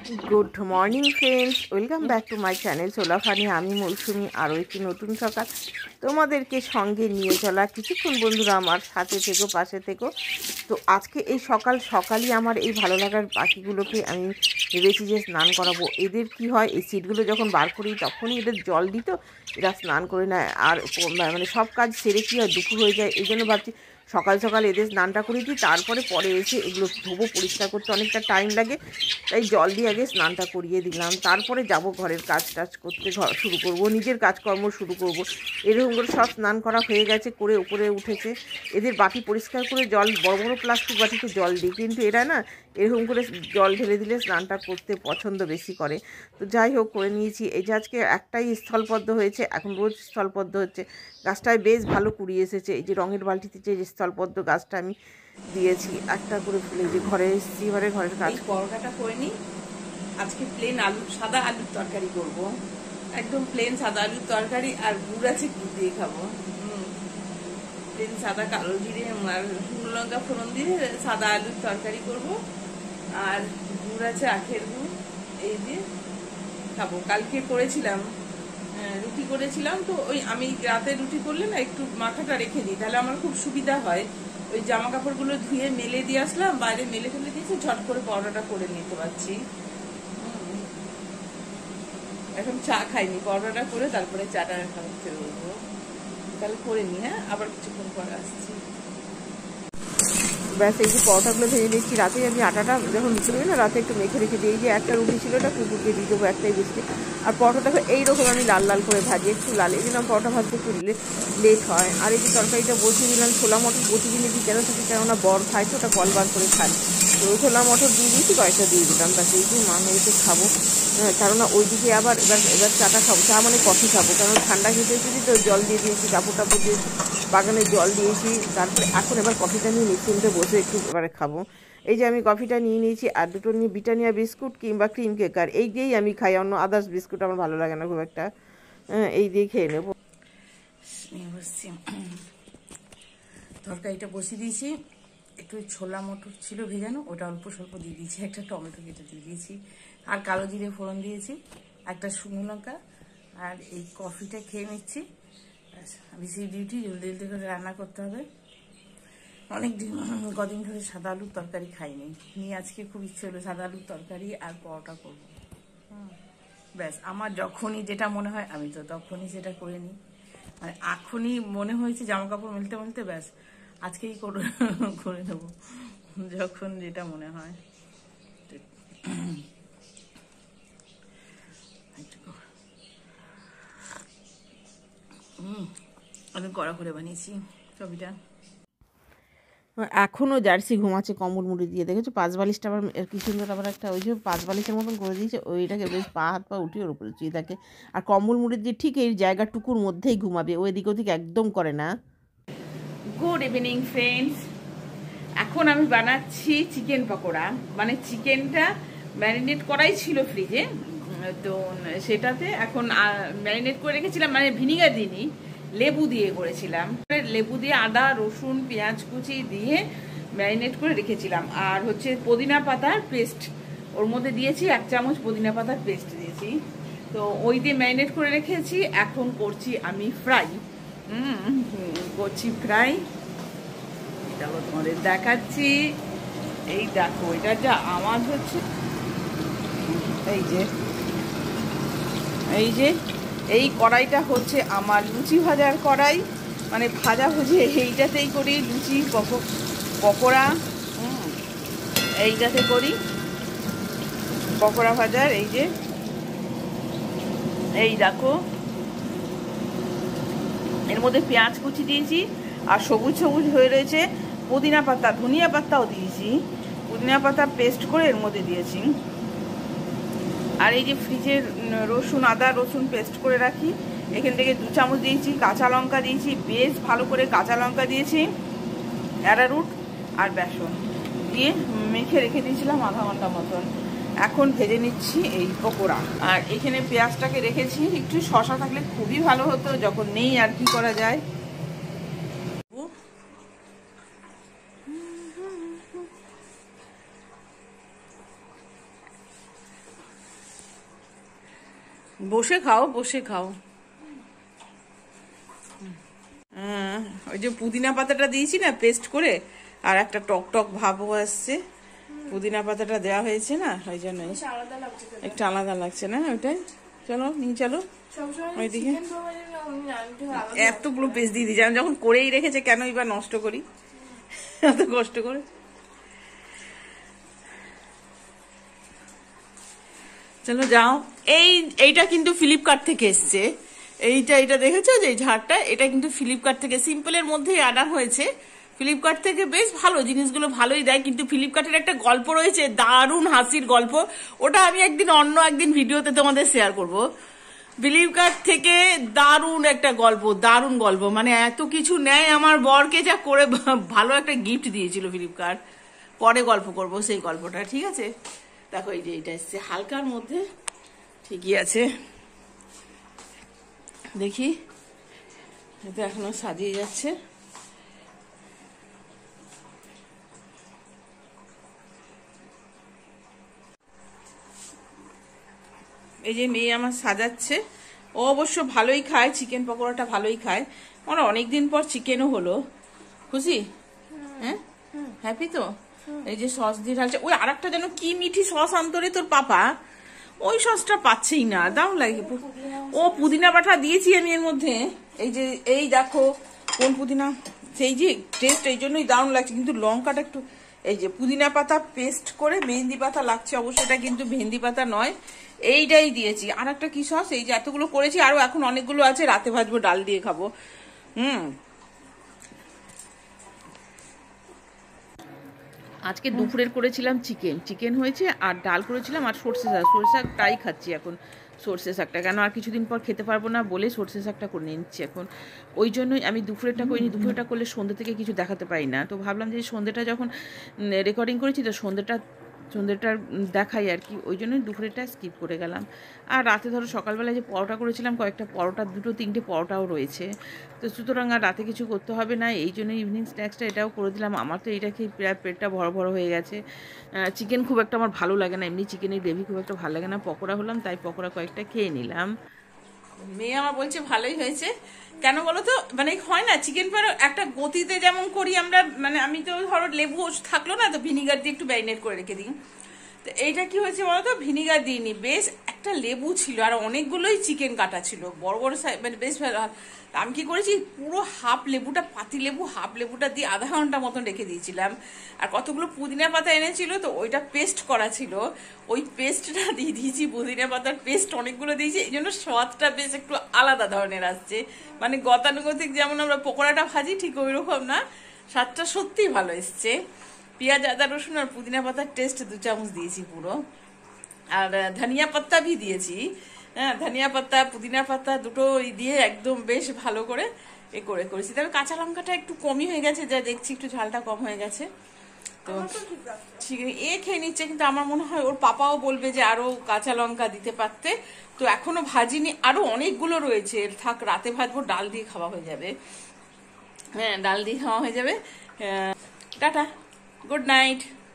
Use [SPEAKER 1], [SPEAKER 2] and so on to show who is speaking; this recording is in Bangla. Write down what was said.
[SPEAKER 1] Good morning friends, welcome back to my channel সোলা ফানি। আমি মৌসুমি, আরও একটি নতুন সকাল তোমাদেরকে সঙ্গে নিয়ে চলা। কিছুক্ষণ বন্ধুরা আমার সাথে থেকো, পাশে থেকো। তো আজকে এই সকালই আমার এই ভালো লাগার পাখিগুলোকে আমি ভেবেছি যে স্নান করাবো। এদের কি হয়, এই সিটগুলো যখন বার করি তখনই এদের জল দিত, এরা স্নান করে নেয়। আর মানে সব কাজ সেরে কী হয়, দুপুর হয়ে যায়। এই জন্য ভাবছি সকাল সকাল এদের স্নানটা করে দিই, তারপরে পরে এসে এগুলো ধোবো, পরিষ্কার করতে অনেকটা টাইম লাগে। তাই জল দিয়ে আগে স্নানটা করিয়ে দিলাম, তারপরে যাব ঘরের কাজ টাজ করতে, শুরু করব, নিজের কাজকর্ম শুরু করব। এরকম করে সব স্নান করা হয়ে গেছে, করে উপরে উঠেছে। এদের বাটি পরিষ্কার করে জল, বড় বড় প্লাস্টিক বাটিতে জল দিই, কিন্তু এরা না এরকম করে জল ঢেলে দিলে স্নানটা করতে পছন্দ বেশি করে। তো যাই হোক, করে নিয়েছি। এই যে আজকে একটাই স্থলপদ্ম হয়েছে, এখন রোজ স্থলপদ্ম হচ্ছে। গাছটায় বেশ ভালো কুড়িয়ে এসেছে। এই যে রঙের বালতিতে যে স্থলপদ্ম গাছটা আমি দিয়েছি, একটা করে ফুলে, যে ঘরে এসেছি, এবারে ঘরের কাজ।
[SPEAKER 2] পরোটাটা করে নিই। আজকে প্লেন সাদা আলুর তরকারি করব, একদম প্লেন সাদা আলুর তরকারি। আর গুড় আছে, গুড় দিয়ে খাবো। প্লেন সাদা কালো জিরে আর শুকনো লঙ্কা ফোড়ন দিয়ে সাদা আলুর তরকারি করব। আর গুড় আছে, আখের গুড়, এই দিয়ে খাবো। কালকে করেছিলাম, রুটি করেছিলাম। তো ওই আমি রাতে রুটি করলে না একটু মাখাটা রেখে দিই, তাহলে আমার খুব সুবিধা হয়। ওই জামা কাপড়গুলো ধুয়ে মেলে দিয়ে আসলাম, বাইরে মেলে ফেলে দিয়েছি, ঝট করে পরোটাটা করে নিতে পারছি। এখন চা খাইনি, পরোটাটা করে তারপরে চাটা খাওয়াতে বলবো। তাহলে করে নি, হ্যাঁ, আবার কিছুক্ষণ পরে আসছি।
[SPEAKER 1] ব্যাস, এই যে পরোটাগুলো ভেজে দিচ্ছি। রাতে আমি আটাটা যখন রুটি করি না, রাতে একটু মেখে রেখে দিই। এই যে একটা রুটি ছিল, ওটা কুকুরকে দিয়ে দেবো, একটাই বেশি। আর পরোটাটাকে এইরকম আমি লাল লাল করে ভাজি, একটু লাল, এই জন্য পরোটা ভাজতে একটু লেট হয়। আর এই যে তরকারিটা বসিয়ে দিলাম, ছোলা মটর প্রতিদিনই দিই, কেন থাকি, কেননা বর খায় তো, ওটা কল বার করে খায়। তো ছোলা মটর দিয়ে দিয়েছি, কয়েকটা দিয়ে দিলাম, ব্যাস। এই যে মা মেয়েকে খাবো, কেননা ওইদিকে আবার এবার চাটা খাবো, চা মানে কফি খাবো, কারণ ঠান্ডা খেতে এসেছি তো। জল দিয়ে দিয়েছি, কাপড় টাপড় দিয়েছি, বাগানে জল দিয়েছি, তারপরে এখন এবার কফিটা নিয়ে নিশ্চিন্তে বসে একটু এবারে খাবো। এই যে আমি কফিটা নিয়ে নিয়েছি, আর দুটো নিয়ে ব্রিটানিয়া বিস্কুট কিংবা ক্রিম কেকার, এই দিয়েই আমি খাই। অন্য আদার্স বিস্কুট আমার ভালো লাগে না খুব একটা, এই দিয়ে খেয়ে নেবো।
[SPEAKER 2] তরকারিটা বসিয়ে দিয়েছি, একটু ছোলা মটর ছিল ভেজানো, ওটা অল্প স্বল্প দিয়ে দিয়েছি, একটা টমেটো কেটে দিয়ে দিয়েছি, আর কালো জিরে ফোড়ন দিয়েছি, একটা শুকনো লঙ্কা। আর এই কফিটা খেয়ে নিচ্ছি। বেশি ডিউটি, জলদি জলদি করে রান্না করতে হবে। কদিন ধরে সাদা আলুর তরকারি খাইনি, নিয়ে আজকে খুব ইচ্ছে হলো সাদা আলুর তরকারি আর পরোটা করবো। ব্যাস, আমার যখনই যেটা মনে হয় আমি তো তখনই সেটা করে নিই। মানে এখনই মনে হয়েছে জামা কাপড় মেলতে মেলতে, ব্যাস আজকেই করে নেবো, যখন যেটা মনে হয়। আমি কড়া করে বানিয়েছি ছবিটা।
[SPEAKER 1] এখনও জার্সি ঘুমাচ্ছে কম্বল মুড়ি দিয়ে, দেখেছো? পাঁচ বালিশটা আবার কি সুন্দর, আবার একটা ওই যে পাঁচ বালিশের মতন করে দিয়েছে, ওইটাকে বেশ পা হাত পা উঠিয়ে ওর উপরে শুয়ে থাকে। আর কম্বল মুড়ি দিয়ে ঠিক এই জায়গাটুকুর মধ্যেই ঘুমাবে, ওই দিক ওদিক একদম করে না।
[SPEAKER 2] Good evening friends. এখন আমি বানাচ্ছি চিকেন পকোড়া। মানে চিকেনটা ম্যারিনেট করাই ছিল ফ্রিজে, তো সেটাতে এখন ম্যারিনেট করে রেখেছিলাম, মানে ভিনিগার দিইনি, লেবু দিয়ে করেছিলাম। লেবু দিয়ে আদা রসুন পেঁয়াজ কুচি দিয়ে ম্যারিনেট করে রেখেছিলাম। আর হচ্ছে পুদিনা পাতার পেস্ট ওর মধ্যে দিয়েছি, 1 চামচ পুদিনা পাতার পেস্ট দিয়েছি। তো ওই দিয়ে ম্যারিনেট করে রেখেছি। এখন করছি আমি ফ্রাই, করছি ফ্রাই। দেখো, তোমাদের দেখাচ্ছি। এই দেখো, এটা যা আওয়াজ হচ্ছে, এই যে এই যে এই কড়াইটা হচ্ছে আমার লুচি ভাজার কড়াই। মানে ভাজা ভুজি এইটাতেই করি, লুচি পকোড়া এইটাতে করি, পকোড়া ভাজার। এই যে এই দেখো, এর মধ্যে পেঁয়াজ কুচি দিয়েছি, আর সবুজ সবুজ হয়ে রয়েছে পুদিনা পাতা, ধনিয়া পাতাও দিয়েছি, পুদিনা পাতা পেস্ট করে এর মধ্যে দিয়েছি। আর এই যে ফ্রিজের রসুন, আদা রসুন পেস্ট করে রাখি, এখান থেকে 2 চামচ দিয়েছি। কাঁচা লঙ্কা দিয়েছি, বেশ ভালো করে কাঁচা লঙ্কা দিয়েছি, অ্যারারুট আর বেসন দিয়ে মেখে রেখে দিয়েছিলাম আধা ঘন্টা মতন। এখন ভেজে নিচ্ছি এই পকোড়া। আর এখানে পেঁয়াজটাকে রেখেছি, একটু শসা থাকলে খুবই ভালো হতো, যখন নেই আর কি করা যায়। বসে খাও, বসে খাও। হ্যাঁ, ওই যে পুদিনা পাতাটা দিয়েছি না পেস্ট করে, আর একটা টক টক ভাবও আসছে। পুদিনা পাতাটা দেওয়া হয়েছে না, ওই জন্য একটু আলাদা লাগছে না ওইটাই। চলো নিয়ে চলো ওইদিকে। এতগুলো পেস্ট দিয়ে দিয়েছি, আমি যখন করেই রেখেছে কেনই বা নষ্ট করি এত কষ্ট করে। চলো যাও। এইটা কিন্তু ফ্লিপকার্ট থেকে এসছে। এইটা দেখেছো যে ঝাড়টা, এটা কিন্তু ফ্লিপকার্ট থেকে সিম্পলের মধ্যেই আনা হয়েছে। ফ্লিপকার্ট থেকে বেশ ভালো জিনিসগুলো ভালোই দেয়, কিন্তু ফ্লিপকার্টের একটা গল্প রয়েছে, দারুণ হাসির গল্প। ওটা আমি অন্য একদিন ভিডিওতে তোমাদের শেয়ার করব। ফ্লিপকার্ট থেকে দারুণ একটা গল্প, দারুণ গল্প, মানে এত কিছু নেয়। আমার বরকে যা করে ভালো একটা গিফট দিয়েছিল ফ্লিপকার্ট। পরে গল্প করব সেই গল্পটা, ঠিক আছে? দেখো এই যে এটা এসছে হালকার মধ্যে, ঠিকই আছে। দেখি, এটা এখনো সাজিয়ে যাচ্ছে। এই যে মেয়ে আমার সাজাচ্ছে। ও অবশ্য ভালোই খায়, চিকেন পকোড়াটা ভালোই খায়। আমার অনেকদিন পর চিকেনও হলো। খুশি? হ্যাঁ, হ্যাপি তো? এই যে সস দিয়ে ঢালছে। ওই আর একটা যেন কি মিঠি সস আন্তরে তোর পাপা, ওই সসটা পাচ্ছেই না, দাও লাগে। ও পুদিনা বাটা দিয়েছি আমি এর মধ্যে। এই যে এই দেখো কোন পুদিনা, সেই যে টেস্ট এই জন্যই দারুণ লাগছে। কিন্তু লঙ্কাটা একটু, এই যে পুদিনা পাতা পেস্ট করে মেহেন্দি পাতা লাগছে, অবশ্য এটা কিন্তু মেহেন্দি পাতা নয়, এইটাই দিয়েছি। আর একটা কি সস, এই যে এতগুলো করেছি, আরো এখন অনেকগুলো আছে, রাতে ভাজবো, ডাল দিয়ে খাবো। আজকে দুপুরের করেছিলাম চিকেন হয়েছে, আর ডাল করেছিলাম, আর সর্ষে শাকটাই খাচ্ছি এখন। সর্ষে শাকটা কেন আর কিছুদিন পর খেতে পারবো না বলে সর্ষে শাকটা করে নিচ্ছি এখন। ওই জন্যই আমি দুপুরেরটা করিনি, দুপুরেরটা করলে সন্ধ্যে থেকে কিছু দেখাতে পারি না। তো ভাবলাম যে সন্ধ্যেটা যখন রেকর্ডিং করেছি, তো সন্ধ্যেটা দেখাই আর কি, ওই জন্যই দুপুরেরটা স্কিপ করে গেলাম। আর রাতে ধরো সকালবেলায় যে পরোটা করেছিলাম, কয়েকটা পরোটা, 2-3টে পরোটাও রয়েছে। তো সুতরাং আর রাতে কিছু করতে হবে না, এই জন্য ইভিনিং স্ন্যাক্সটা এটাও করে দিলাম। আমার তো এইটা খেয়ে প্রায় পেটটা ভরো হয়ে গেছে। চিকেন খুব একটা আমার ভালো লাগে না, এমনি চিকেনের গ্রেভি খুব একটা ভালো লাগে না। পকোড়া হলাম, তাই পকোড়া কয়েকটা খেয়ে নিলাম। মেয়ে আমার বলছে ভালোই হয়েছে। কেন বলো তো, মানে হয় না চিকেন পরে একটা গতিতে যেমন করি আমরা, মানে আমি তো ধরো লেবু থাকলো না, তো ভিনিগার দিয়ে একটু ম্যারিনেট করে রেখে দিই। তো এইটা কি হয়েছে বলতো, ভিনিগার দিইনি, বেশ একটা লেবু ছিল, আর অনেকগুলোই চিকেন কাটা ছিল, বড় বড় সাইজ, মানে বেশ ভালো। আমি কি করেছি, পুরো পাতি লেবু হাফ লেবুটা দিয়ে আধা ঘন্টা মতন রেখে দিয়েছিলাম। আর কতগুলো পুদিনা পাতা এনেছিল, তো ওইটা পেস্ট করা ছিল, ওই পেস্টটা দিয়ে দিয়েছি। পুদিনা পাতার পেস্ট অনেকগুলো দিয়েছি, এই জন্য স্বাদটা বেশ একটু আলাদা ধরনের আসছে। মানে গতানুগতিক যেমন আমরা পকোড়াটা ভাজি, ঠিক ওই রকম না, স্বাদটা সত্যিই ভালো এসছে। পেঁয়াজ, আদা, রসুন আর পুদিনা পাতার টেস্ট 2 চামচ দিয়েছি পুরো। আর ধনিয়া পাত্তা ভি দিয়েছি। হ্যাঁ, ধনিয়া পাতা পুদিনা পাতা দুটো দিয়ে একদম বেশ ভালো করে করেছি। তবে কাঁচা লঙ্কাটা একটু কমই হয়ে গেছে, যা দেখছি একটু ঝালটা কম হয়ে গেছে। তো ঠিক খেয়ে নিচ্ছে, কিন্তু আমার মনে হয় ওর পাপাও বলবে যে আরো কাঁচা লঙ্কা দিতে পারতে। তো এখনো ভাজিনি, আরো অনেকগুলো রয়েছে, থাক রাতে ভাজবো, ডাল দিয়ে খাওয়া হয়ে যাবে। হ্যাঁ, ডাল দিয়ে খাওয়া হয়ে যাবে। Tata, good night.